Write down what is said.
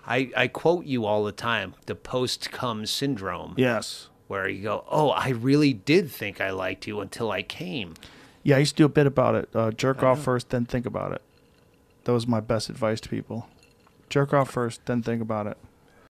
I quote you all the time, the post-cum syndrome. Yes. Where you go, oh, I really did think I liked you until I came. Yeah, I used to do a bit about it. Jerk off first, then think about it. That was my best advice to people. Jerk off first, then think about it.